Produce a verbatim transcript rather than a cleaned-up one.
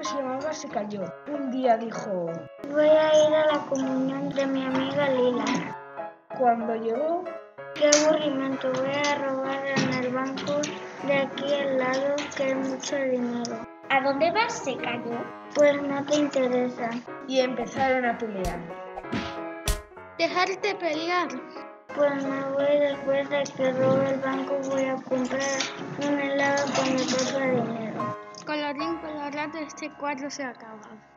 que se llamaba se cayó. Un día dijo: voy a ir a la comunión de mi amiga Lila. Cuando llegó, qué aburrimiento, voy a robar en el banco de aquí al lado que hay mucho dinero. ¿A dónde vas? Se cayó. Pues no te interesa. Y empezaron a pelear. Dejarte pelear. Pues me voy después de que robe el banco, voy a comprar un helado con mi propio dinero. Colorín colorado, este cuadro se acaba.